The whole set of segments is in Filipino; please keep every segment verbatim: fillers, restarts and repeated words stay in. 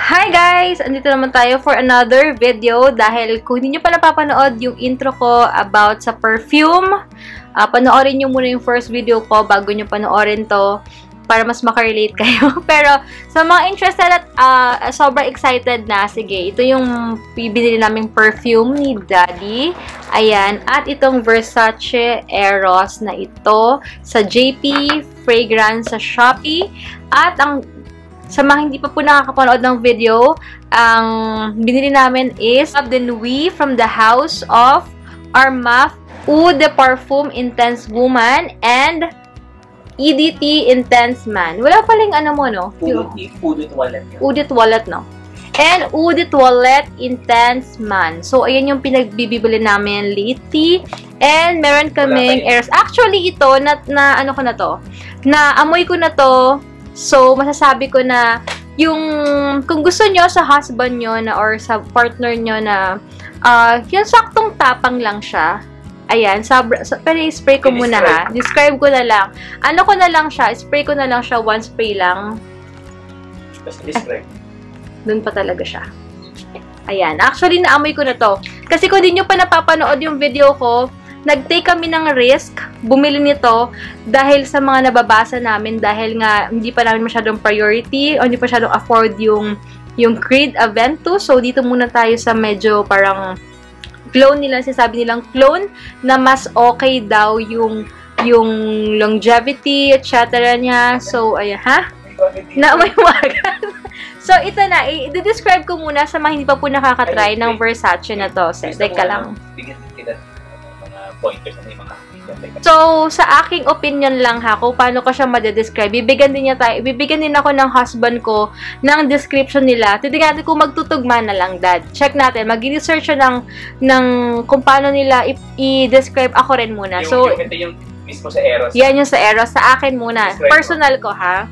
Hi guys! Andito naman tayo for another video dahil kung hindi nyo pa napapanood yung intro ko about sa perfume, uh, panoorin nyo muna yung first video ko bago nyo panoorin to para mas makarelate kayo. Pero sa mga interested at uh, sobrang excited na, sige, ito yung bibili naming perfume ni Daddy. Ayan. At itong Versace Eros na ito sa J P Fragrance sa Shopee. At ang sa mga hindi pa po nakakapanood ng video, ang binili namin is of the Nuit from the House of Armaf Eau de Parfum Intense Woman and E D T Intense Man. Wala paling ano mo, no? Eau de Toilette. Eau de Toilette, no? And Eau de Toilette Intense Man. So, ayan yung pinagbibili namin lately. And meron kaming Eros. Actually, ito, na, na ano ko na to, na amoy ko na to. So, masasabi ko na yung, kung gusto nyo sa husband nyo na or sa partner nyo na uh, yung saktong tapang lang siya. Ayan, sabra, sa, pero spray ko muna ha. Describe ko na lang. Ano ko na lang siya, spray ko na lang siya, one spray lang. Tapos describe. Doon pa talaga siya. Ayan, actually naamoy ko na to. Kasi kung di nyo pa napapanood yung video ko, nag-take kami ng risk, bumili nito dahil sa mga nababasa namin, dahil nga hindi pa namin masyadong priority o hindi pa masyadong afford yung yung Creed Aventus. So, dito muna tayo sa medyo parang clone nila, sinasabi nilang clone na mas okay daw yung yung longevity, et cetera niya. So, ayan, ha? Naamoy mo agad. So, ito na. I-describe ko muna sa mga hindi pa po nakakatry ng Versace na to. So, teka lang. Pointers na yung mga So, sa aking opinion lang ha, kung paano ko siya madedescribe, bibigyan din niya tayo, bibigyan din ako ng husband ko ng description nila. Titignan natin kung magtutugma na lang, Dad. Check natin, mag-research siya ng, ng kung paano nila i-describe. Ako rin muna. Yung, so, yung, ito yung mismo sa Eros. Yan yung sa Eros. Sa akin muna. Describe Personal ko, ha?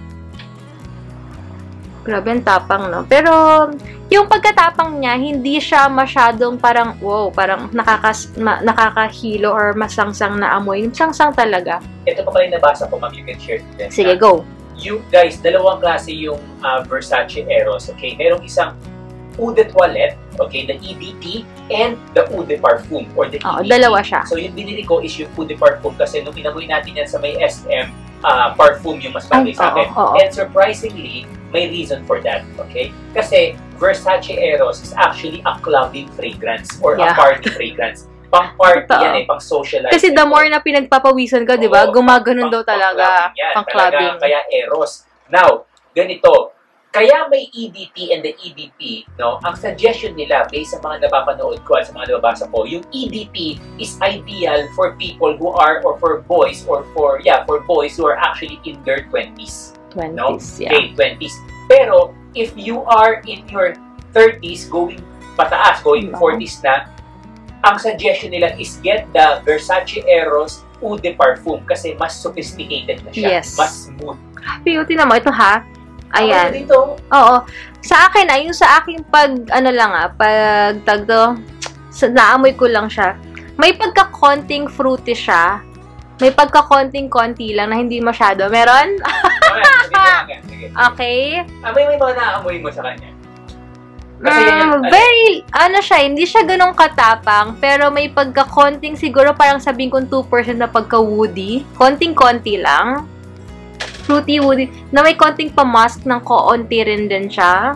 Grabe ang tapang, no? Pero, yung pagkatapang niya, hindi siya masyadong parang, wow, parang nakakas, ma, nakakahilo or masangsang na amoy. Sangsang talaga. Ito pa pala yung nabasa ko, ma'am. You can share to them. Sige, go. You guys, dalawang klase yung uh, Versace Eros, okay? Merong isang Eau de Toilette, okay? The E D T and the Eau de Parfum or the E D T. Oo, dalawa siya. So, yung binili ko is yung Eau de Parfum kasi nung inamoy natin yan sa may S M, uh, parfum yung mas bagay sa akin. Oo, oo. And surprisingly, may reason for that, okay? Kasi Versace Eros is actually a clubbing fragrance or Yeah. a party fragrance. Pang-party Totoo. yan eh, pang-socialize. Kasi the more na pinagpapawisan ka, di ba? Gumaganon daw talaga. Pang-clubbing. Kaya Eros. Now, ganito. Kaya may E D T and the E D P, no? Ang suggestion nila, based sa mga napapanood ko at sa mga nababasa ko, yung E D P is ideal for people who are, or for boys, or for, yeah, for boys who are actually in their twenties. twenties, No? yeah. Okay, twenties. Pero, if you are in your thirties, going pataas, going No. forties na, ang suggestion nila is get the Versace Eros Eau de Parfum kasi mas sophisticated na siya. Yes. Mas smooth. Beauty na mo. Ito ha. Ayan. Ako dito. Oo. Sa akin, ayun sa aking pag, ano lang ah, pag tagdo, sa, naamoy ko lang siya. May pagka-konting fruity siya. May pagka-konting-konti lang na hindi masyado. Meron? Okay, sige lang yan. Sige. Okay. Ah, may, may mga naamoy mo sa kanya. Kasi yan yung, Mm, very, ano siya, hindi siya ganong katapang, pero may pagka-konting, siguro parang sabihin kong two percent na pagka-woody. Konting-konti lang. Fruity, woody, na may konting pamask ng koonti rin din siya.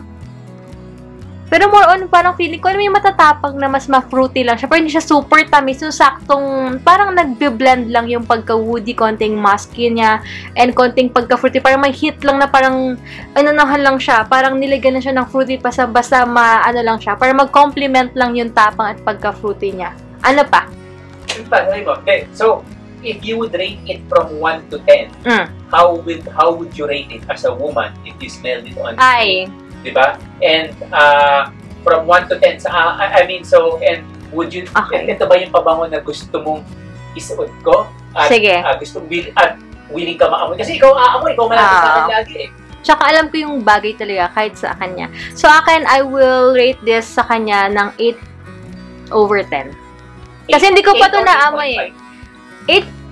Pero more on, parang feeling ko, may matatapang na mas ma-fruity lang siya. Pero hindi siya super tamis. Yung saktong, parang nagbe-blend lang yung pagka-woody, konting musky niya, and konting pagka-fruity. Parang may hit lang na parang, ano-nahan lang siya. Parang nilagyan na siya ng fruity pa sa basta ma, ano lang siya. Para mag-complement lang yung tapang at pagka-fruity niya. Ano pa? Yun pa, sabi mo. Okay, so, if you would rate it from one to ten, Mm. how would how would you rate it as a woman if you smelled it on Ay. diba? And uh, from one to ten, sa, uh, I mean, so, and would you, Okay. ito ba yung pabango na gusto mong isuot ko? At, Sige. Uh, gusto will, at willing ka maamoy. Kasi ikaw aamoy, ikaw malapit sa akin Ah. lagi eh. Tsaka alam ko yung bagay talaga kahit sa kanya. So, akin, I will rate this sa kanya ng eight over ten. Kasi hindi ko pa to naamoy eh. eight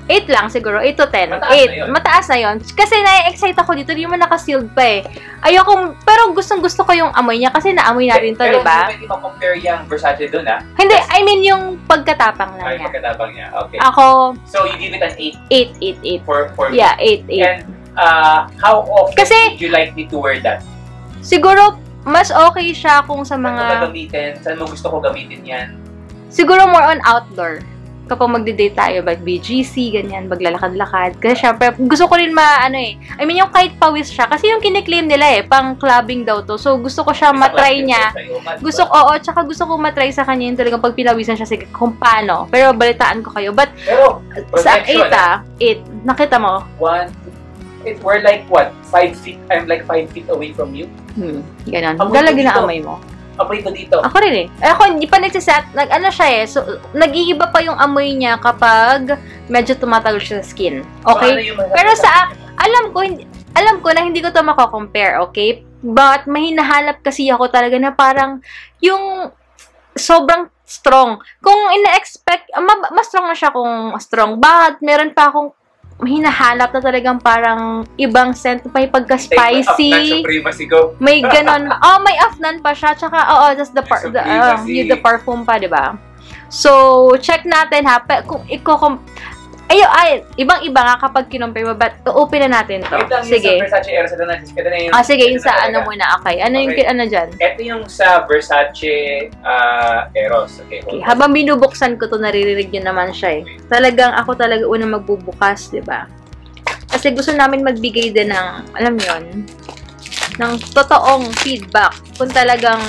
eight lang siguro. eight to ten. Mataas eight. na yun. Mataas na yun. Kasi na-excite ako dito. Hindi mo naka-sealed pa eh. Ayoko, pero gustong gusto ko yung amoy niya kasi naamoy natin to, di ba? Pero hindi mo compare yung Versace dun, ha? Hindi, I mean yung pagkatapang lang Ay, niya. pagkatapang niya. Okay. Ako, So, you give it an eight eight, eight, eight. for, for Yeah, eight, eight. And, uh, how often Kasi- would you like me to wear that? Siguro, mas okay siya kung sa Saan mo mga... gagamitin? Saan mo gusto ko gamitin yan? Siguro more on outdoor. Kapag magde-date tayo, like B G C, ganyan, maglalakad-lakad. Kasi syempre, gusto ko rin ma, ano eh, I mean, yung kahit pawis siya, kasi yung kiniklaim nila eh, pang clubbing daw to. So, gusto ko siya matry niya. Gusto ko, oo, tsaka gusto ko matry sa kanya yung talagang pag pinawisan siya, sige, kung paano. Pero balitaan ko kayo. But, Pero, sa protection, eight ah, eight, nakita mo? One, it, we're like what? Five feet? I'm like five feet away from you. Hmm, ganun. Amoy Lalagyan dito. na amay mo. Amoy ko dito. Ako rin eh. Eh, ako, hindi pa nagsiset, nag, ano siya eh, so, nag-iiba pa yung amoy niya kapag medyo tumatagal siya sa skin. Okay? So, ano yung mga- Pero sa, alam ko, hindi, alam ko na hindi ko to mako-compare, okay? But, may hinahanap kasi ako talaga na parang, yung sobrang strong. Kung ina-expect, ah, ma- mas strong na siya kung strong. Bakit? Meron pa akong hinahanap na talagang parang ibang scent, may pagka-spicy. Supremacy go. May ganon. Oh, may afnan pa siya. Tsaka, oo, oh, that's the, par the, uh, Supremacy. yung the parfum pa, di ba? So, check natin ha. Pa, kung iko Ayo, ay, ibang-iba nga kapag kinompare mo, but open na natin to. Wait lang, Sige. yung sa Versace Eros, ito na, ito na yung... Ah, sige, yung ito sa na ano talaga. muna. Okay, ano yung, Okay. ano dyan? Ito yung sa Versace uh, Eros. Okay, Okay, hold on. habang binubuksan ko to, naririnig nyo naman siya eh. Talagang ako talaga unang magbubukas, di ba? Kasi gusto namin magbigay din ng, alam yon, ng totoong feedback. Kung talagang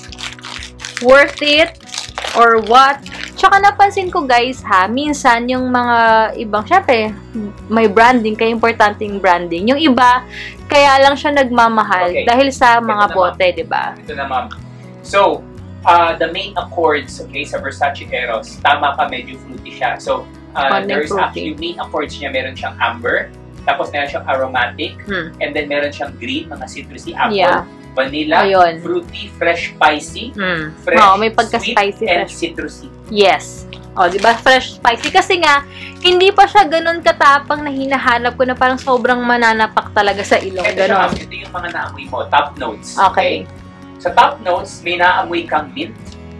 worth it or what. Tsaka napansin ko guys ha, minsan yung mga ibang, syempre, may branding, kaya importante yung branding. Yung iba, kaya lang siya nagmamahal Okay. dahil sa Ito mga na, bote, di ba? Ito na, ma'am. So, uh, the main accords, okay, sa Versace Eros, tama ka, medyo fruity siya. So, uh, Konting there's fruity. actually main accords niya, meron siyang amber, tapos meron siyang aromatic, Hmm. and then meron siyang green, mga citrusy, apple, Yeah. vanilla, Ayun. fruity, fresh spicy, Hmm. fresh, Oo, may pagka-spicy, sweet, and fresh. citrusy. Yes. O, di ba? Fresh spicy. Kasi nga, hindi pa siya ganun katapang na hinahanap ko na parang sobrang mananapak talaga sa ilong. Ito, siya, Ganon. ma'am, ito yung mga naamoy mo, top notes. Okay. Sa top notes, may naamoy kang mint,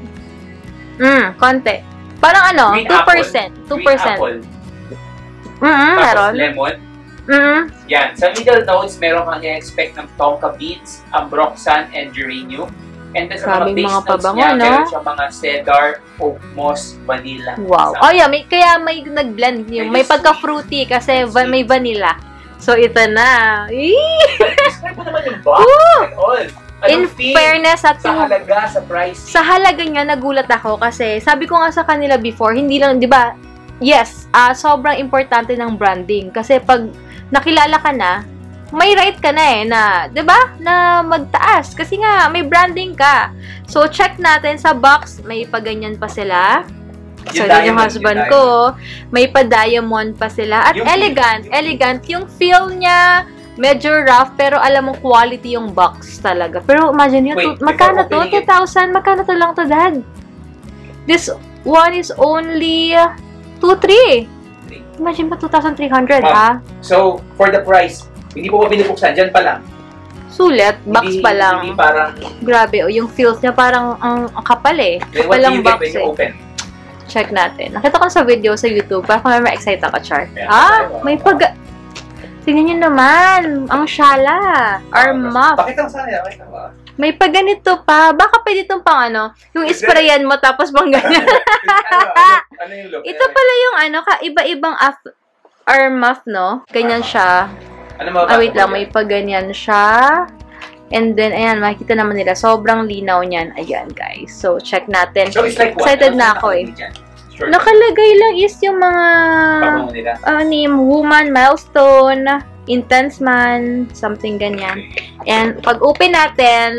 Hmm, konti. Parang ano, Green two percent. two green percent. apple, Mm, tapos meron. lemon. Mm, Yan. Sa middle notes, meron kang i-expect ng tonka beans, ambroxan, and geranium. And then sa mga Grabing base mga notes pabango, niya, no? meron siyang mga cedar, oak moss, vanilla. wow. Oh, yeah. May, kaya may nag-blend yung May Medyo pagka-fruity kasi Medyo va- may vanilla. So, ito na. Eee! Describe mo naman yung box and all. In Anong feel fairness, sa sa halaga, sa price? sa halaga niya, nagulat ako kasi sabi ko nga sa kanila before, hindi lang, di ba, yes, ah sobrang importante ng branding. Kasi pag nakilala ka na, may right ka na eh, na, di ba, na magtaas. Kasi nga, may branding ka. So, check natin sa box, may paganyan pa sila. So, Yung yung diamond, husband yung ko, may pa-diamond pa sila. At Yung- elegant, yung- elegant. Yung feel niya, medyo rough, pero alam mo, quality yung box talaga. Pero imagine yun, Wait, to, magkano to? before opening two thousand? Magkano to lang to, Dad? This one is only two three. Imagine pa, two thousand three hundred, ha? Ma'am. So, for the price, hindi po ko binubuksan, dyan pa lang. Sulit, box Hindi- pa lang. Hindi parang, Grabe, oh, yung feels niya parang ang, ang kapal eh. then what Kapal do ang you get box when you eh. open? Check natin. Nakita ko sa video sa YouTube, parang kung may excite ako, Char. Yeah, Ah, tayo, may ah. pag... Tingnan nyo naman, ang shala, or muff. Pakita mo sa akin, pakita mo. May pa ganito pa. Baka pwede itong pang ano, yung isprayan mo tapos bang ganyan. ano, ano, ano yung look? Ito pala yung ano, ka iba-ibang af or muff, no? Ganyan siya. Ano mga Ah, wait lang, may pa ganyan siya. And then, ayan, makikita naman nila. Sobrang linaw niyan. Ayan, guys. So, check natin. So, it's like what? Excited Ano na yung ako eh. nakalagay dyan? Sure. Nakalagay lang is yung mga Pabango nila. uh, name, woman, milestone, intense man, something ganyan. And pag open natin,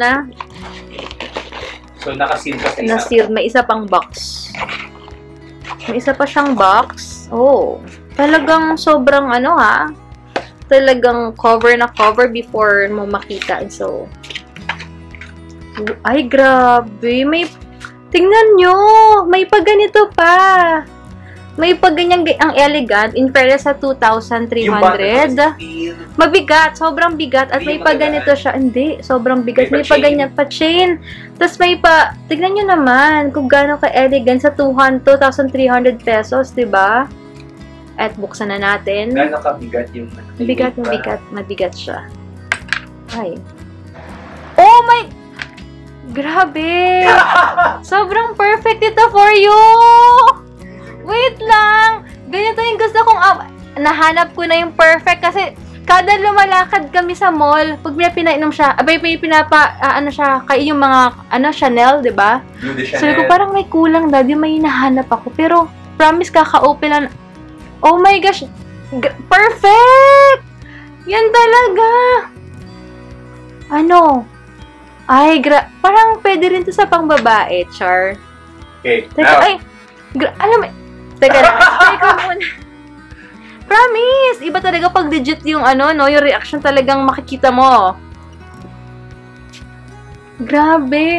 So, nakasil ka sa isa. na-sealed, may isa pang box. May isa pa siyang box. Oh, talagang sobrang ano ha. Talagang cover na cover before mo makita. So, ay grabe. May, tingnan nyo, may pa ganito pa. May pag ganyan, ang elegant, in fairness sa two thousand three hundred. Mabigat, sobrang bigat. At may pag ganito siya. Hindi, sobrang bigat. May, may pag ganyan pa chain. Tapos may pa, tignan nyo naman kung gaano ka-elegant sa two thousand three hundred pesos, diba? At buksan na natin. Gaano ka-bigat yung... Mabigat, mabigat. Mabigat siya. Ay. Oh my... Grabe! Sobrang perfect ito for you! Wait lang! Ganito yung gusto kong... Uh, nahanap ko na yung perfect kasi kada lumalakad kami sa mall, pag may pinainom siya, abay may pinapa, uh, ano siya, kaya yung mga, ano, Chanel, diba? Sabi ko, parang may kulang, daddy, may hinahanap ako. Pero, promise, kaka-open lang. Oh my gosh! Perfect! Yan talaga! Ano? Ay, gra parang pwede rin to sa pangbabae, Char. Okay, Teka, now. ay, gra alam mo, teka lang, teka muna. Promise! Iba talaga pag legit yung ano, no, yung reaction talagang makikita mo. Grabe.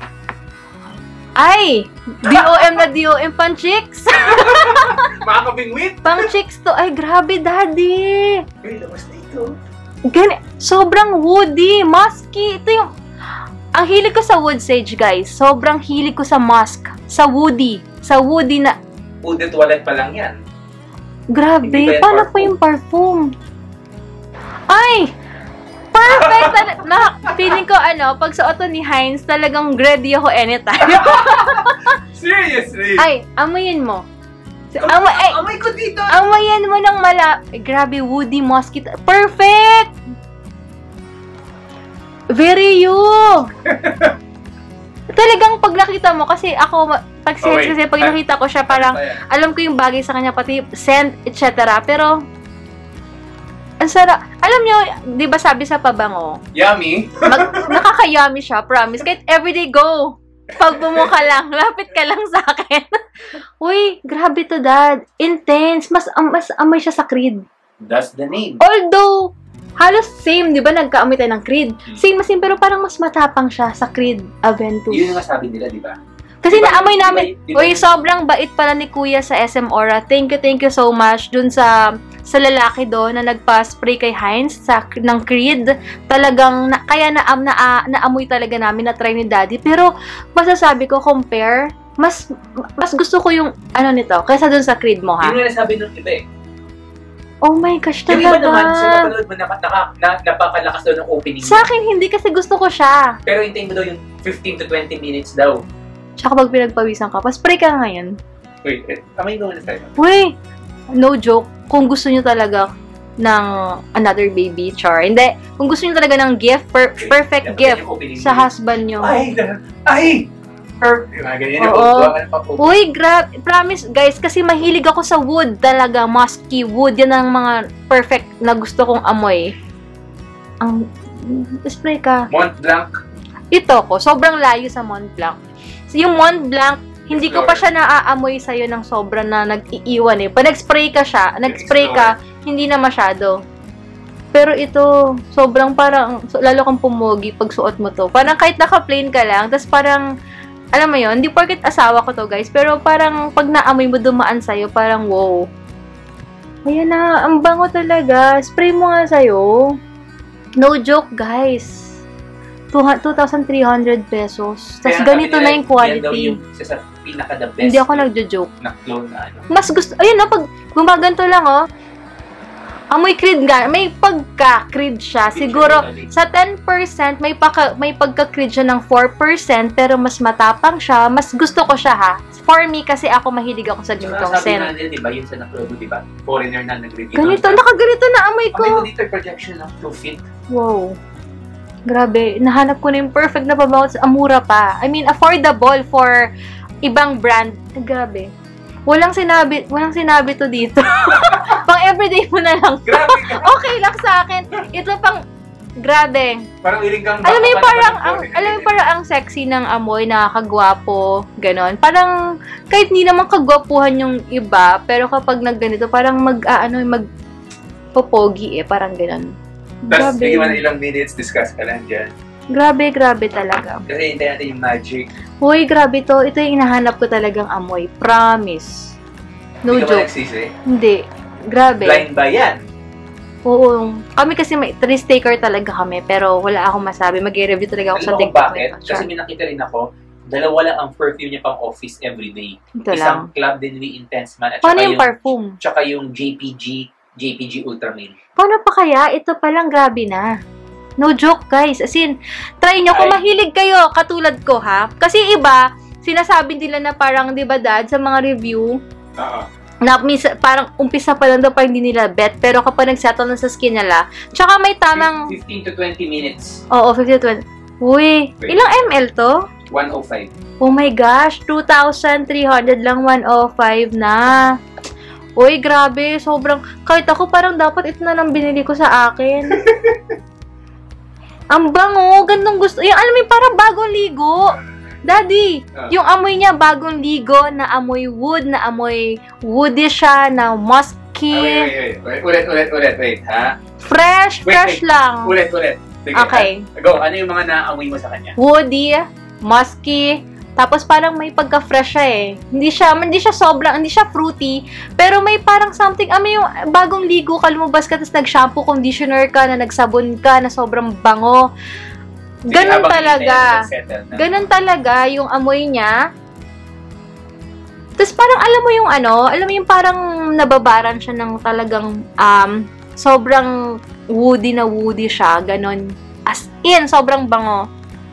Ay! D O M na D O M, pang chicks! Makakabingwit! Pang chicks to. Ay, grabe, daddy! Uy, labas na ito. Gani, sobrang woody, musky. Ito yung, ang hilig ko sa wood sage, guys. Sobrang hilig ko sa musk. Sa woody. Sa woody na... Wooded toilet pa lang yan. Grabe, paano pa yung parfum? Ay! Perfect! na, feeling ko, ano, pag suot to ni Heinz, talagang ready ako anytime. Seriously? Ay, amoyin mo. Amoy, Amoy, ay, amoy ko dito! amoyin mo ng mala... Ay, grabe, woody, musky. Perfect! Very you! Talagang pag nakita mo, kasi ako, pag Oh, sense, kasi pag nakita ko siya, parang, alam ko yung bagay sa kanya, pati scent, et cetera. Pero, ang sarap. Alam nyo, di ba sabi sa pabango, Yummy! mag, nakaka-yummy siya, promise. Kahit everyday go, pag bumuka lang, lapit ka lang sa akin. Uy, grabe to, dad. Intense. Mas, um, mas amoy siya sa Creed. That's the name. Although, halos same, di ba? Nagkaamoy tayo ng Creed. Same na same, pero parang mas matapang siya sa Creed Aventus. Yun yung sabi nila, di ba? Kasi diba, naamoy namin, diba, diba, uy, sobrang bait pala ni Kuya sa S M Aura. Thank you, thank you so much dun sa sa lalaki doon na nagpa-spray kay Heinz sa, ng Creed. Talagang, na, kaya na, na, na, naamoy talaga namin na try ni Daddy. Pero, masasabi ko, compare, mas mas gusto ko yung, ano nito, kaysa dun sa Creed mo, ha? Yun yung nasabi nung iba eh. Oh my gosh, Yung talaga. iba naman, sa napanood mo, naka, naka, na, napakalakas daw ng opening. Sa akin, hindi kasi gusto ko siya. Pero hintayin mo daw yung fifteen to twenty minutes daw. Tsaka pag pinagpawisan ka, pa-spray ka ngayon. Wait, eh, kamay mo na tayo. Uy, no joke, kung gusto nyo talaga ng another baby, Char. Hindi, kung gusto nyo talaga ng gift, per Okay, perfect dapat gift yung opening sa mo. husband nyo. Ay! Ay! Perfect! Yung mga ganyan yung Oo. upuan pa po. Uy, grab, promise guys, kasi mahilig ako sa wood talaga, musky wood. Yan ang mga perfect na gusto kong amoy. Ang, spray ka. Mont Blanc. Ito ko, sobrang layo sa Mont Blanc. Yung Mont Blanc, hindi ko pa siya naaamoy sa'yo ng sobra na nag-iiwan eh. Pag nag-spray ka siya, nag-spray ka, hindi na masyado. Pero ito, sobrang parang, so, lalo kang pumogi pag suot mo to. Parang kahit naka-plain ka lang, tas parang, alam mo yun, hindi porket asawa ko to guys, pero parang pag naamoy mo dumaan sa'yo, parang wow. Ayan na, ang bango talaga. Spray mo nga sa'yo. No joke guys. two thousand three hundred pesos. Tas Kaya ganito nila, na yung yan daw quality. yung isa sa pinaka-the best. Hindi ako nagjo-joke. Na clone na ano. Mas gusto, ayun na, pag gumaganto lang, oh. Amoy Creed nga, may pagka-Creed siya. Siguro, sa ten percent, may, paka, may pagka-Creed siya ng four percent, pero mas matapang siya. Mas gusto ko siya, ha. For me, kasi ako mahilig ako sa Tsaka ganitong sabi scent. nga nila, diba, yun sa na-upload, diba? Foreigner na nag-review. Ganito, nakaganito na amoy ko. Amoy ko dito yung projection ng two feet. Wow. Grabe, nahanap ko na yung perfect na pabango. Amura pa. I mean, affordable for ibang brand. Grabe. Walang sinabi, walang sinabi to dito. Pang everyday mo na lang. Grabe ka! Okay lang sa akin. Ito pang, grabe. Parang iling kang... Alam mo yung baka parang, pa- ang, alam mo yung parang ang sexy ng amoy, nakakagwapo, ganon. Parang, kahit hindi naman kagwapuhan yung iba, pero kapag nagganito, parang mag, ah, ano, mag, popogi eh, parang ganon. Tapos, Grabe. bigyan mo na ilang minutes, discuss ka lang dyan. Grabe, grabe talaga. Kasi hintayin natin yung magic. Uy, grabe to. Ito yung hinahanap ko talagang amoy. Promise. No Hindi ka ba joke. nagsisi? Hindi. Grabe. Blind ba yan? Oo. Kami kasi may risk taker talaga kami, pero wala akong masabi. Mag-review talaga ako Alam sa mo kung TikTok. bakit? nito. Kasi may nakita rin ako, dalawa lang ang perfume niya pang office everyday. Ito Isang lang. Club de Nuit Intense Man at Paano saka yung yung, parfum? tsaka yung J P G, J P G Ultramil. Paano pa kaya? Ito palang grabe na. No joke, guys. As in, try nyo. Kung Ay. mahilig kayo, katulad ko, ha? Kasi iba, sinasabi nila na parang, di ba, dad, sa mga review, Oo. na misa, parang umpisa pa lang daw pa hindi nila bet, pero kapag nagsettle na sa skin nila, tsaka may tamang, fifteen to twenty minutes. oo, fifty to twenty. Uy, ilang ml to? one oh five. Oh my gosh, two thousand three hundred lang, one oh five na. Uy, grabe, sobrang, kahit ako parang dapat ito na lang binili ko sa akin. Ang bango, gandang gusto. Yung alam mo, yung parang bagong ligo. Daddy, Ah. yung amoy niya bagong ligo, na amoy wood, na amoy woody siya, na musky. Ah, wait, wait, wait. Ulit, ulit, ulit, wait, ha? Fresh, Wait, fresh wait. lang. Ulit, ulit. Sige, Okay. ha? Go, ano yung mga naamoy mo sa kanya? Woody, musky, tapos parang may pagka-fresh siya eh. Hindi siya, hindi siya sobrang, hindi siya fruity, pero may parang something, ano yung bagong ligo ka, lumabas ka, tapos nag-shampoo, conditioner ka, na nagsabon ka, na sobrang bango. Sige, Ganun habang talaga. hintayin mo mag-settle na. Ganun talaga yung amoy niya. Tapos parang alam mo yung ano, alam mo yung parang nababaran siya ng talagang um, sobrang woody na woody siya. Ganun. As in, sobrang bango.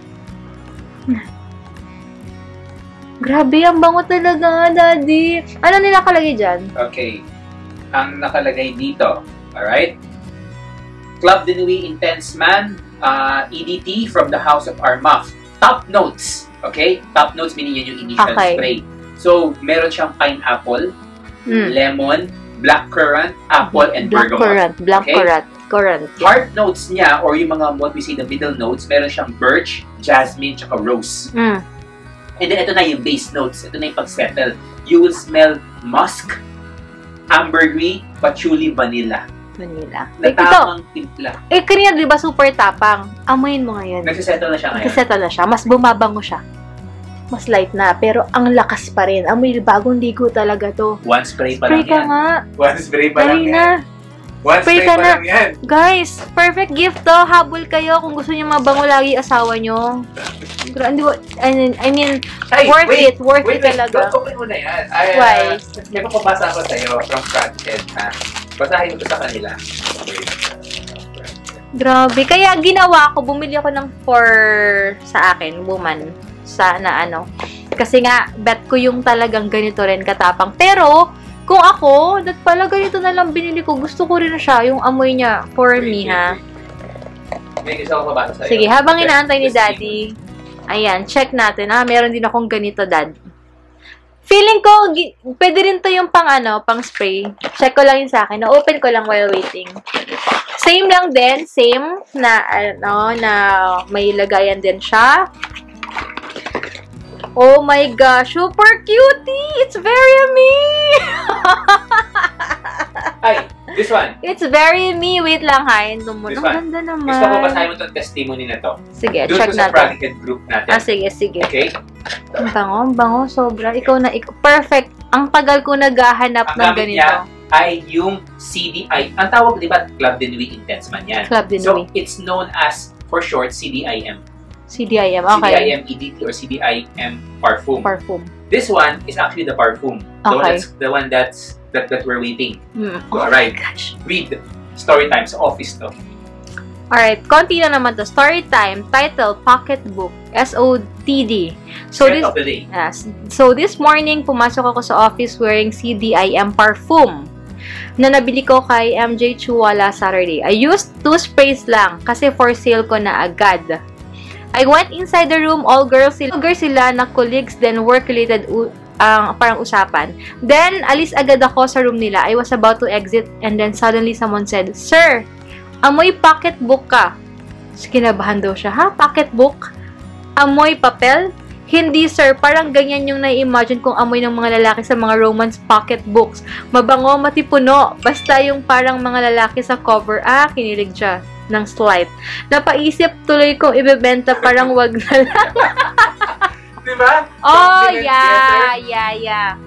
Grabe, ang bango talaga, daddy. Ano nila nakalagay dyan? Okay. Ang nakalagay dito, alright? Club de Nuit Intense Man, uh, E D T from the House of Armagh. Top notes, okay? Top notes, meaning yan yung initial Okay. spray. So, meron siyang pineapple, Mm. lemon, blackcurrant, apple, and Black bergamot. currant. Black Okay? currant. Currant. Heart notes niya, or yung mga what we see the middle notes, meron siyang birch, jasmine, tsaka rose. Mm. And then, ito na yung base notes. Ito na yung pag-settle. You will smell musk, ambergris, patchouli, vanilla. Manila. Na Ito. tamang timpla. Eh, kanina, di ba, super tapang. Amoyin mo ngayon. Nagsisettle na siya ngayon. Nagkasettle na siya. Mas bumabango siya. Mas light na. Pero ang lakas pa rin. Amoy bagong ligo talaga to. One spray pa Spray lang ka yan. nga. One spray pa lang Dali yan. na. One Spray spray ka pa na. lang yan. Guys, perfect gift to. Habol kayo kung gusto niyo mabango lagi asawa niyo. Gra- Hindi ko, I mean, I mean Ay, worth wait, it. Worth wait, it wait, talaga. Don't open mo na yan. Ay, Why? uh, may papabasa ko sa'yo from Fronthead, ha? Basahin mo to sa kanila. Wait. Grabe. Kaya ginawa ko, bumili ako ng for sa akin, woman. Sa na ano. Kasi nga, bet ko yung talagang ganito rin katapang. Pero, kung ako, dat pala ganito na lang binili ko. Gusto ko rin na siya, yung amoy niya for Wait, me, wait, ha. wait. May isa ko babasa sa'yo. Sige, habang inaantay ni Just Daddy, ayan, check natin, ha. Meron din akong ganito, Dad. Feeling ko, gi- pwede rin to yung pang ano, pang spray. Check ko lang yun sa akin. Na-open ko lang while waiting. Same lang din, same na, ano, na may lagayan din siya. Oh my gosh, super cutie! It's very me! Ay, this one. It's very me. Wait lang, ha. Ito mo. This Ang one. ganda naman. Gusto ko basahin mo itong testimony na to. Sige, Doon check ko sa natin. Fronthead group natin. Ah, sige, sige. Okay? Ang bango, ang bango, sobra. Ikaw na, ikaw. Perfect. Ang tagal ko naghahanap Ang ng gamit ganito. niya ay yung C D I. Ang tawag, di ba, Club de Nuit Intense Man yan. Club de So, Nuit. it's known as, for short, C D I M. C D I M, C D I okay. M E D T or C D I M Parfum. Parfum. This one is actually the parfum. The one Okay. that's, the one that's that, that we're waiting Mm. to arrive. Gosh. Read. Story time sa office to. Alright, konti na naman to. Story time, title, pocketbook, S O T D. So Set this, of the day. yes. So this morning, pumasok ako sa office wearing C D I M parfum na nabili ko kay M J Chua last Saturday. I used two sprays lang kasi for sale ko na agad. I went inside the room, all girls sila, all girls sila na colleagues, then work-related ang parang usapan. Then, alis agad ako sa room nila. I was about to exit and then suddenly someone said, "Sir, amoy pocketbook ka." So, kinabahan daw siya, ha? Pocketbook? Amoy papel? Hindi, sir. Parang ganyan yung nai-imagine kong amoy ng mga lalaki sa mga romance pocketbooks. Mabango, matipuno. Basta yung parang mga lalaki sa cover. Ah, kinilig siya ng slight. Napaisip tuloy kong ibebenta, parang wag na lang. Di ba? Oh, Compliment yeah, letter. yeah, yeah.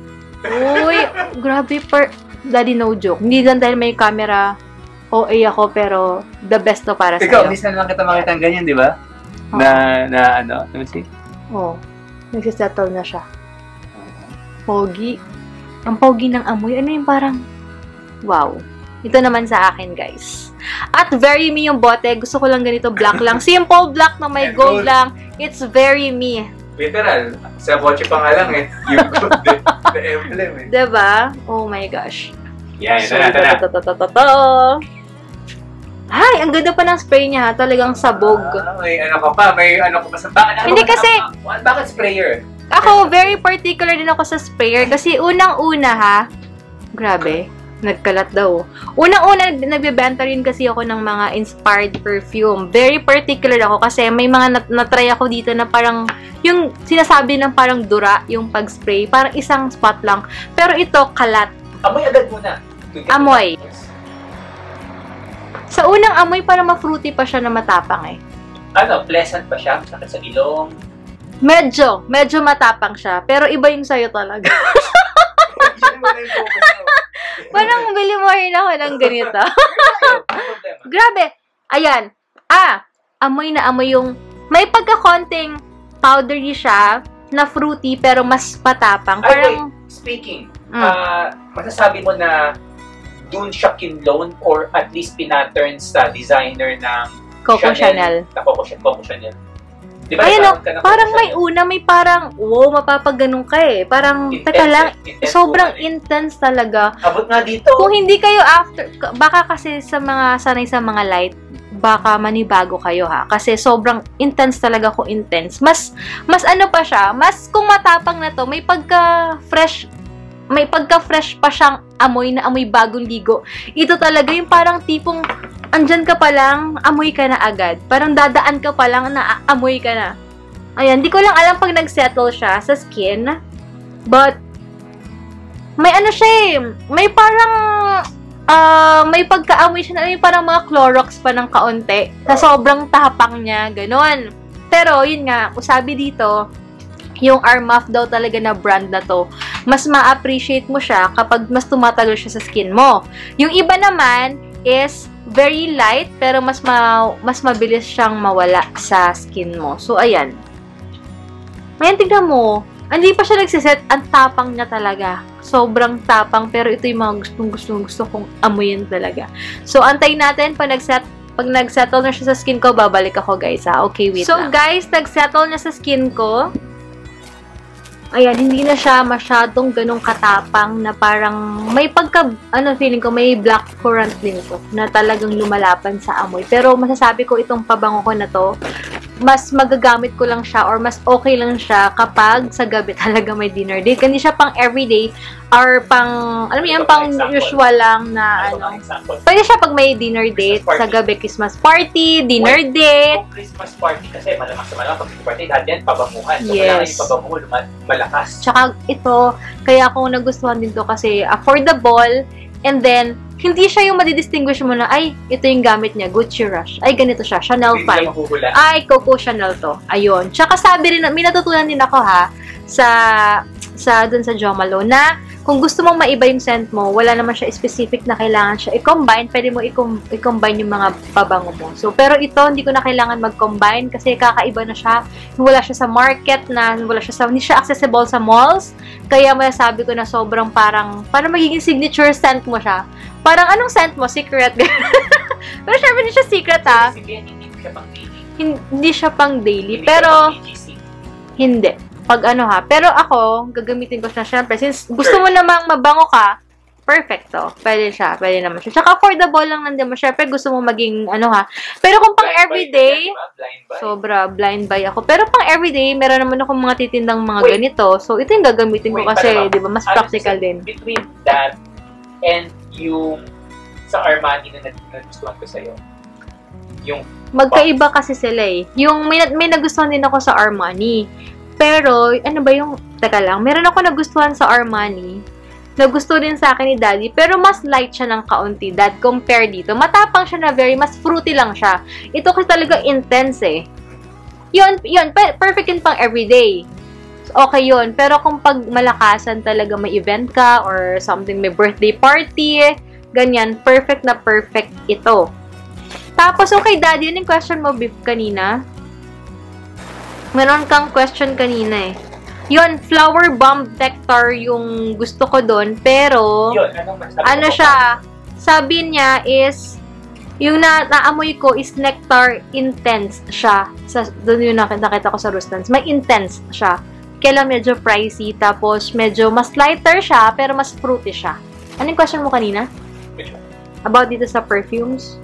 Uy, grabe per... Daddy, no joke. Hindi lang dahil may camera, O A ako, pero the best to para Ikaw, sa'yo. minsan lang kita makita ng ganyan, di ba? Oo. Na, na ano, let me see. Oo. Nagsisettle na siya. Pogi. Ang pogi ng amoy. Ano yung parang... Wow. Ito naman sa akin, guys. At very me yung bote. Gusto ko lang ganito, black lang. Simple black na may And gold gold. lang. It's very me. Literal. Sa kotse pa nga lang eh. Yung the, the emblem eh. Diba? Oh my gosh. Yan, ito na, ito na. to, to, to, to, to. Ay, ang ganda pa ng spray niya, ha? Talagang sabog. Ah, may ano ka pa, may ano ka pa sa... Ba, ano, Hindi ba- kasi- ah, bakit sprayer? Ako, very particular din ako sa sprayer kasi unang-una, ha? Grabe. Nagkalat daw. Unang-una, nagbebenta rin kasi ako ng mga inspired perfume. Very particular ako kasi may mga nat natry ako dito na parang yung sinasabi ng parang dura yung pag-spray. Parang isang spot lang. Pero ito, kalat. Amoy agad muna. Amoy. Sa unang amoy, parang ma-fruity pa siya na matapang eh. Ano, pleasant pa siya? Sakit sa ilong? Medyo. Medyo matapang siya. Pero iba yung sayo talaga. Yun mo na yung focus mo. Parang bili mo rin ako ng ganito. Ano problema? Grabe. Ayan. Ah, amoy na amoy yung... May pagka-konting powdery siya na fruity pero mas patapang. Ay, Parang... wait. Speaking, Mm. ah, masasabi mo na dun siya kinloan or at least pinattern sa designer ng Coco Chanel. Na Coco, Chanel- Coco Chanel. Di ba? Ayun, nagkaroon ka ng Coco parang may Chanel? una, may parang, wow, mapapaganon ka eh. Parang, Intense, teka lang, intense sobrang woman eh. intense talaga. Abot nga dito. Kung hindi kayo after, baka kasi sa mga, sanay sa mga light, baka manibago kayo ha. Kasi sobrang intense talaga kung intense. Mas, mas ano pa siya, mas kung matapang na to, may pagka-fresh, may pagka-fresh pa siyang amoy na amoy bagong ligo. Ito talaga yung parang tipong, andyan ka pa lang, amoy ka na agad. Parang dadaan ka pa lang na amoy ka na. Ayan, di ko lang alam pag nag-settle siya sa skin. But, may ano siya eh, may parang, ah, may pagka-amoy siya na, may parang mga Clorox pa ng kaunti. Sa sobrang tapang niya, ganon. Pero, yun nga, usabi dito, yung Armaf daw talaga na brand na to, mas ma-appreciate mo siya kapag mas tumatagal siya sa skin mo. Yung iba naman is very light, pero mas ma mas mabilis siyang mawala sa skin mo. So, ayan. Ayan, tignan mo. Hindi pa siya nagsiset. Ang tapang niya talaga. Sobrang tapang, pero ito yung mga gustong-gustong gusto kong amuyin talaga. So, antayin natin pag nag-set pag nag-settle na siya sa skin ko, babalik ako, guys, ha? Okay, wait So, lang. guys, nag-settle na sa skin ko. Ayan, hindi na siya masyadong ganong katapang na parang may pagka, ano, feeling ko, may black currant din ito na talagang lumalapan sa amoy. Pero masasabi ko itong pabango ko na to, mas magagamit ko lang siya or mas okay lang siya kapag sa gabi talaga may dinner date. Hindi siya pang everyday or pang, alam mo yan, pang usual lang na ano. Pwede siya pag may dinner date, sa gabi Christmas party, dinner date. Kung Christmas party kasi malakas na malakas pag Christmas party, lahat yan pabanguhan. So, Yes. kailangan yung pabango lumat, malakas. Tsaka ito, kaya ako nagustuhan din to kasi affordable and then, hindi siya yung madidistinguish mo na, ay, ito yung gamit niya, Gucci Rush. Ay, ganito siya, Chanel Hindi five. na mahuhula. Ay, Coco Chanel to. Ayun. Tsaka sabi rin, may natutunan din ako ha, sa, sa, dun sa Jo Malone, na kung gusto mong maiba yung scent mo, wala naman siya specific na kailangan siya i-combine, pwede mo i-combine yung mga pabango mo. So, pero ito, hindi ko na kailangan mag-combine kasi kakaiba na siya. Wala siya sa market na, wala siya sa, hindi siya accessible sa malls. Kaya masasabi ko na sobrang parang, parang magiging signature scent mo siya. Parang anong scent mo? Secret. Pero syempre hindi siya secret ha. Hindi siya pang daily. Hindi siya pang daily. Hindi Pero, siya pang B G C. hindi. Pag ano ha. Pero ako, gagamitin ko siya syempre. Since gusto Sure. mo namang mabango ka, perfect to. Pwede siya. Pwede naman siya. Tsaka affordable lang nandiyan mo. Syempre gusto mo maging ano ha. Pero kung pang Blind buy everyday, ka dyan, diba? Blind buy. sobra blind buy ako. Pero pang everyday, meron naman akong mga titindang mga Wait. ganito. So, ito yung gagamitin ko Wait, kasi, pala ba? di ba, mas Ano practical sa- din. Between that and yung sa Armani na nag- nagustuhan ko sa'yo, yung Magkaiba kasi sila eh. Yung may, may nagustuhan din ako sa Armani. Pero, ano ba yung, teka lang, meron ako nagustuhan sa Armani. Nagusto din sa akin ni Daddy. Pero mas light siya ng kaunti, Dad, compare dito. Matapang siya na very, mas fruity lang siya. Ito kasi talaga intense eh. Yun, yun, pe- perfect yun pang everyday. okay yun. Pero kung pag malakasan talaga may event ka or something, may birthday party, ganyan, perfect na perfect ito. Tapos, okay, Daddy, yun yung question mo, Beef, kanina. Meron kang question kanina eh. Yun, flower bomb nectar yung gusto ko doon. Pero, Yun, anong masasabi ano mo? siya, sabi niya is, yung na naamoy ko is nectar intense siya. Sa, doon yung nakita, nakita ko sa Rustans. May intense siya. Kaya lang medyo pricey. Tapos, medyo mas lighter siya, pero mas fruity siya. Anong question mo kanina? Which one? About dito sa perfumes?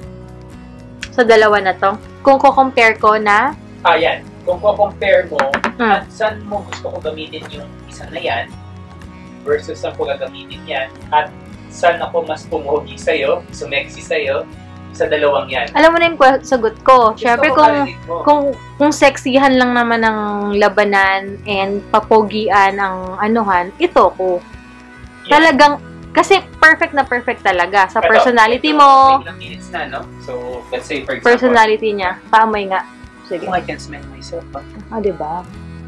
Sa dalawa na to. Kung ko-compare ko na, Ah, yan. Kung ko-compare mo, Hmm. at saan mo gusto ko gamitin yung isa na yan versus saan ko gagamitin yan at saan ako mas pumugi sa'yo, sumexy sa'yo, sa dalawang yan. alam mo na yung que- sagot ko. Siyempre, Gusto ko kung, marinig mo. kung, kung sexihan lang naman ang labanan and papogian ang anuhan, ito ko. Yeah. Talagang, kasi perfect na perfect talaga sa Ito, personality ito, mo, may ilang minutes na, no? So, let's say, for example, personality niya. Paamoy nga. Sige. kung I can smell myself, ah. Ah, diba?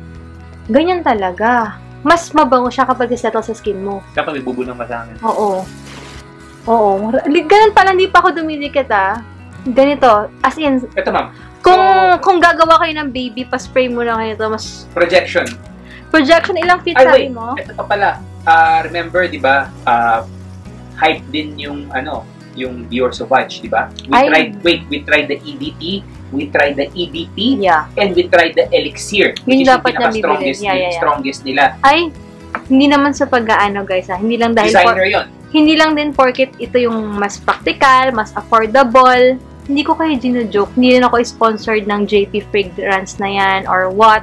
Ganyan talaga. Mas mabango siya kapag settle sa skin mo. Dapat may bubulong ka sa akin. Oo. Oo. Ganun pala, hindi pa ako dumidikit ah. Ganito. As in, Ito, ma'am. kung So, kung gagawa kayo ng baby, pa-spray mo lang ganito, mas projection. projection, ilang feet Ay, sabi wait. mo? Ito pa pala. Ah, remember, di ba, ah, hype din yung, ano, yung Dior Sauvage, di ba? We Ay. tried, wait, we tried the E D T, we tried the E D P, Yeah. and we tried the Elixir, which Yun is yung dapat na pinaka-strongest, bibilin. Yeah, yung yeah, yeah. strongest nila. Ay, hindi naman sa pag-aano guys ah. Hindi lang dahil por- Designer yon. hindi lang din porket ito yung mas practical, mas affordable. Hindi ko kayo gino-joke. Hindi rin ako sponsored ng J P Fragrance na yan or what.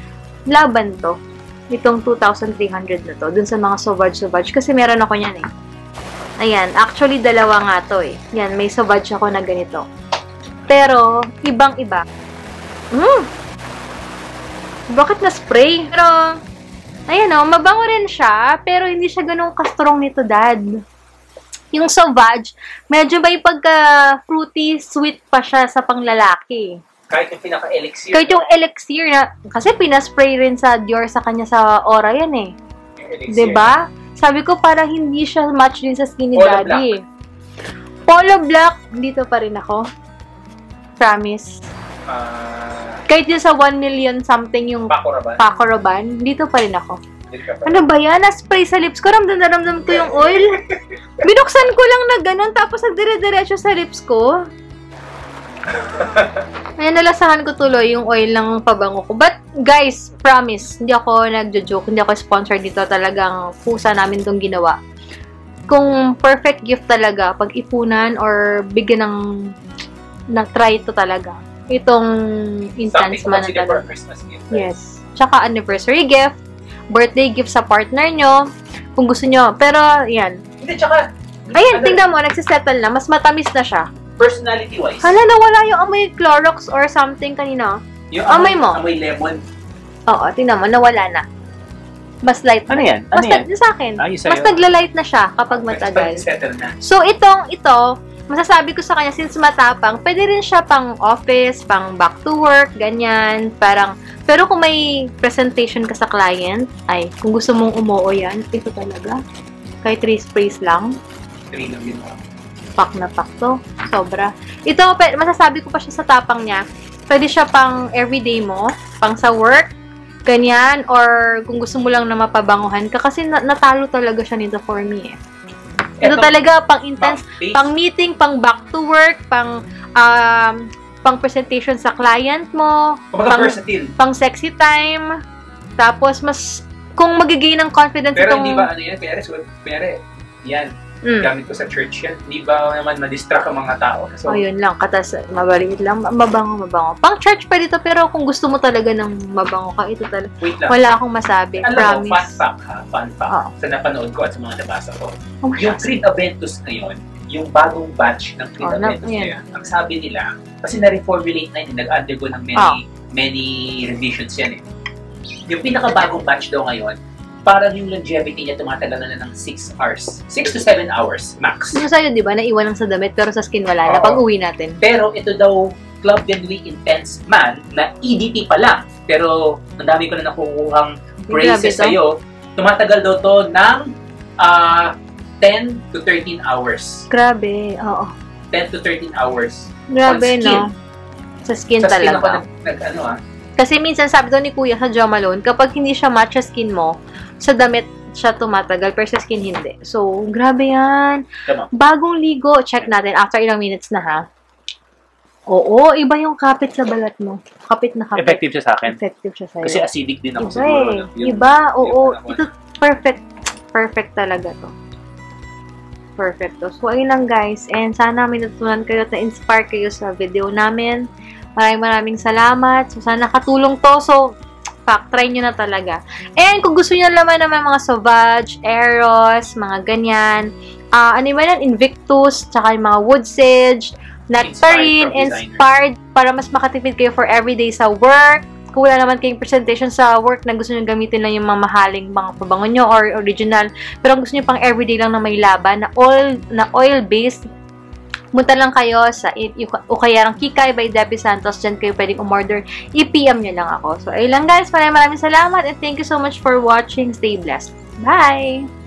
Laban to. Itong two thousand three hundred na to. Dun sa mga Sauvage Sauvage. Kasi meron ako yan eh. Ayan. Actually, dalawa nga to eh. Yan. May Sauvage ako na ganito. Pero, ibang-iba. Mm. Bakit na spray? Pero, ayan o, mabango rin siya, pero hindi siya ganun ka-strong nito, Dad. Yung Sauvage, medyo may pagka-fruity, sweet pa siya sa panglalaki. Kahit yung pinaka-Elixir. Kahit yung Elixir na, kasi pinaspray rin sa Dior sa kanya sa Aura yan eh. Yung Elixir. Diba? Sabi ko, para hindi siya match din sa skin ni Polo Daddy. Polo Black, dito pa rin ako. Promise. Ah, Kahit yung sa one million something yung Paco Rabanne. Paco Rabanne, dito pa rin ako. Dito ka pa. Ano ba yan? Na-spray sa lips ko. Ramdam na ramdam ko yung oil. Binuksan ko lang na ganun, tapos nagdire-diretso sa lips ko. Ayan, nalasahan ko tuloy yung oil ng pabango ko. But, guys, promise, hindi ako nagjo-joke, hindi ako sponsored dito. Talagang pusa namin itong ginawa. Kung perfect gift talaga, pag-ipunan or bigyan ng na-try ito talaga. Itong intense Something to man na consider for talaga. Christmas gift. right? Yes. Tsaka anniversary gift, birthday gift sa partner nyo, kung gusto nyo. Pero, yan. Hindi, tsaka, Ayan, ano, tingnan mo, nagsisettle na. Mas matamis na siya. personality-wise, Hala, nawala yung amoy Clorox or something kanina. yung amoy mo. Amoy lemon. Oo, tingnan mo, nawala na. Mas light na. Ano yan? Mas nag- sa akin, Ah, yung sa'yo. mas nagla-light na siya kapag matagal. Settle na. So, itong, ito, masasabi ko sa kanya, since matapang, pwede rin siya pang office, pang back to work, ganyan, parang, pero kung may presentation ka sa client, ay, kung gusto mong umuo yan, ito talaga. Kahit three sprays lang, Three lang din. pack na pack to. Sobra. Ito, pe- masasabi ko pa siya sa tapang niya, pwede siya pang everyday mo, pang sa work, ganyan, or kung gusto mo lang na mapabanguhan ka, kasi na- natalo talaga siya nito for me eh. Ito Eto, talaga, pang intense, base- pang meeting, pang back to work, pang um, pang presentation sa client mo, Kumbaga pang, versatile. pang sexy time, tapos mas, kung magiging ng confidence Pero itong, hindi ba ano yan? Kunyari, so, kunyari, yan, Mm. gamit ko sa church yan. Hindi ba naman ma-distract ang mga tao? So, Oh, yun lang. Katas, mabaliit lang. Mabango, mabango. Pang church pa dito, pero kung gusto mo talaga ng mabango ka, ito talaga. wait lang. Wala akong masabi. Alam mo, fun Promise. fact ha, fun fact, Oo. sa napanood ko at sa mga nabasa ko, Oh my yung God. Creed Aventus ngayon, yung bagong batch ng Creed Oh, na- Aventus yan. ngayon, ang sabi nila, kasi na-reformulate na yun, nag-undergo ng many, Oh. many revisions yan eh. Yung pinakabagong batch daw ngayon, parang yung longevity niya tumatagal na ng six hours. six to seven hours max. Yung sa'yo, di ba, naiwan lang sa damit, pero sa skin wala na Oo. pag uwi natin. Pero ito daw, Club de Nuit Intense man na E D T pa lang. Pero ang dami ko na nakukuhang praises sa'yo. Tumatagal daw to ng uh, ten to thirteen hours. Grabe, oo. ten to thirteen hours. Grabe, on skin. no? Sa skin Sa skin talaga. ako nag, nag, ano ah. Kasi minsan sabi daw ni Kuya sa Jo Malone, kapag hindi siya match sa skin mo, sa damit siya tumatagal, pero sa skin hindi. So, grabe yan. Tama. Bagong ligo, check natin after ilang minutes na ha. Oo, iba yung kapit sa balat mo. Kapit na kapit. Effective siya sa akin. Effective siya sa'yo. Kasi acidic din ako Iba siguro. eh. no? Yung- Iba, oo. yung- Ito, perfect. Perfect talaga to. Perfect to. So, ayun lang guys. And sana may natutunan kayo at na-inspire kayo sa video namin. Maraming maraming salamat. So, sana nakatulong to. So, fuck, try nyo na talaga. And kung gusto nyo naman naman mga Sauvage, Eros, mga ganyan, ah ano ba yan? Invictus, tsaka yung mga Wood Sage, Nectarine, Inspired from inspired, para mas makatipid kayo for everyday sa work. Kung wala naman kayong presentation sa work na gusto nyo gamitin lang yung mga mahaling mga pabango nyo or original, pero gusto nyo pang everyday lang na may laban, na oil, na oil-based, munta lang kayo sa Ukayarang Kikay by Debbie Santos. Diyan kayo pwedeng umorder. I-P M nyo lang ako. So, ayun lang guys. Maraming maraming salamat and thank you so much for watching. Stay blessed. Bye!